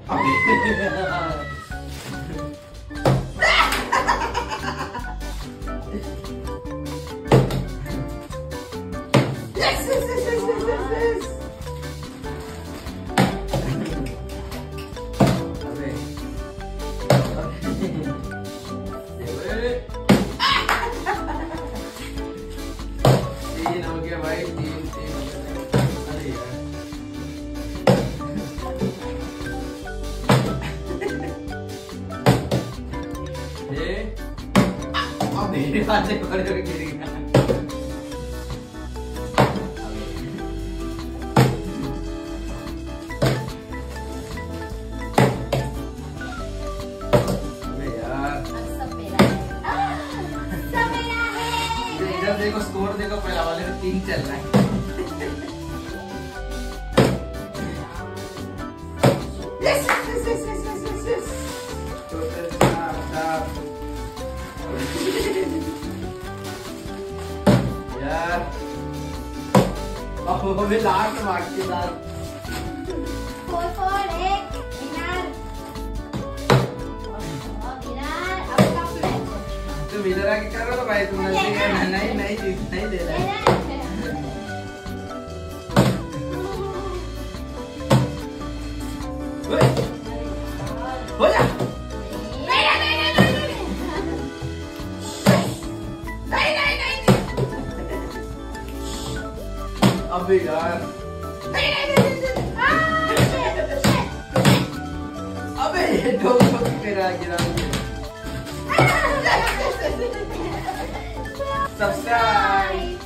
तीन हो गया भाई, तीन तीन हो गया। अरे यार ये अब मेरे हाथ से पकड़ कर गिर गया। अबे यार इधर देखो, स्कोर देखो, पहला वाले में 3 चल रहा है। यार अबे लास्ट बाकी लास्ट 4-4 एक विनर। अब कप मैच तुम इधर आके करो तो भाई, तुम नहीं दे रहा है। हो जा। अबे यार अबे ये ठोक ठोक के गिरा सब्सक्राइब।